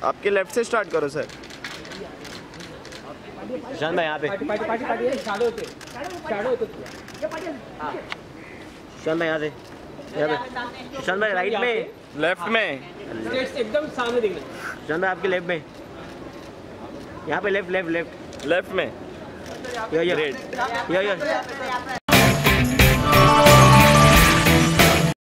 आपके लेफ्ट से स्टार्ट करो सर। सुशांत भाई यहाँ पे, सुशांत भाई यहाँ से, यहाँ पे सुशांत भाई राइट में, लेफ्ट में एकदम सामने देखना। सुशांत भाई आपके लेफ्ट में, यहाँ पे लेफ्ट लेफ्ट लेफ्ट लेफ्ट में। यो यो ग्रेट। यो यो